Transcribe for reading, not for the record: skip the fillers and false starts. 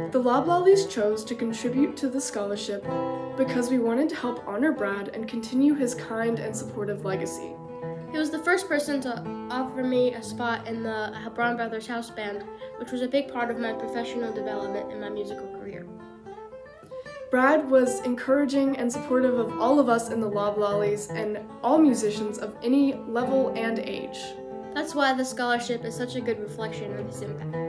The Loblollies chose to contribute to the scholarship because we wanted to help honor Brad and continue his kind and supportive legacy. He was the first person to offer me a spot in the Brown Brothers house band, which was a big part of my professional development in my musical career. Brad was encouraging and supportive of all of us in the Loblollies and all musicians of any level and age. That's why the scholarship is such a good reflection of his impact.